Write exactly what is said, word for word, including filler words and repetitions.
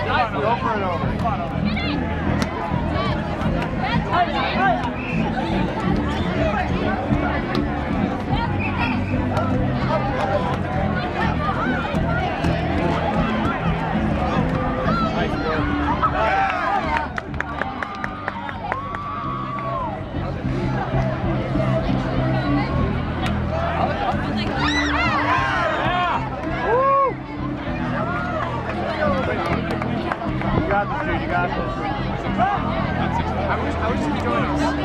Go for it over. You got this, dude. You got this. I wish, I wish you could join us.